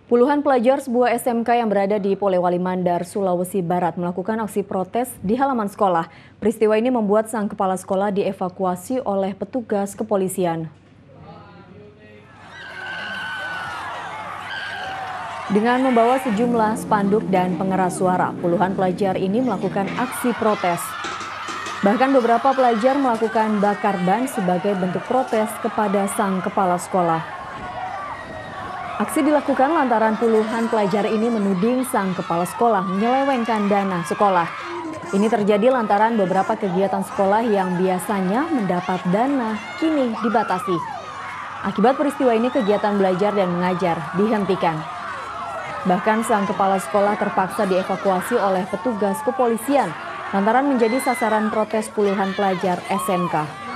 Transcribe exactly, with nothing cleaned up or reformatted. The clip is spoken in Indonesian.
Puluhan pelajar sebuah S M K yang berada di Polewali Mandar, Sulawesi Barat melakukan aksi protes di halaman sekolah. Peristiwa ini membuat sang kepala sekolah dievakuasi oleh petugas kepolisian. Dengan membawa sejumlah spanduk dan pengeras suara, puluhan pelajar ini melakukan aksi protes. Bahkan beberapa pelajar melakukan bakar ban sebagai bentuk protes kepada sang kepala sekolah. Aksi dilakukan lantaran puluhan pelajar ini menuding sang kepala sekolah menyelewengkan dana sekolah. Ini terjadi lantaran beberapa kegiatan sekolah yang biasanya mendapat dana kini dibatasi. Akibat peristiwa ini kegiatan belajar dan mengajar dihentikan. Bahkan sang kepala sekolah terpaksa dievakuasi oleh petugas kepolisian lantaran menjadi sasaran protes puluhan pelajar S M K.